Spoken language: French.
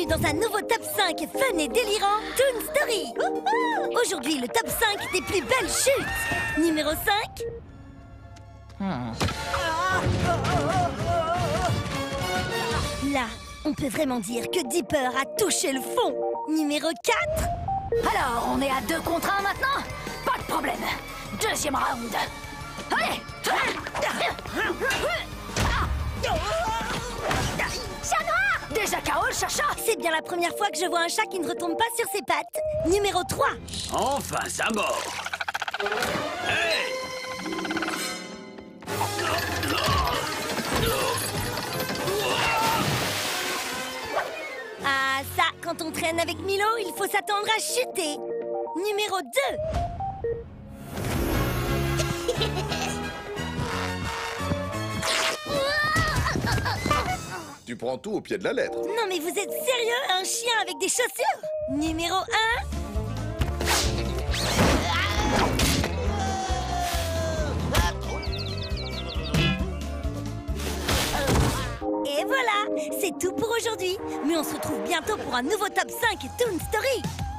Bienvenue dans un nouveau top 5 fun et délirant Toon Story. Aujourd'hui, le top 5 des plus belles chutes. Numéro 5. Là, on peut vraiment dire que Dipper a touché le fond. Numéro 4. Alors, on est à 2 contre 1 maintenant? Pas de problème. Deuxième round. Allez! Chat noir! Déjà KO le chacha! C'est bien la première fois que je vois un chat qui ne retombe pas sur ses pattes. Numéro 3. Enfin, ça mord. Hey! Ah, ça, quand on traîne avec Milo, il faut s'attendre à chuter. Numéro 2. Tu prends tout au pied de la lettre. Non mais vous êtes sérieux? Un chien avec des chaussures? Numéro 1. Et voilà, c'est tout pour aujourd'hui. Mais on se retrouve bientôt pour un nouveau top 5 Toon Story.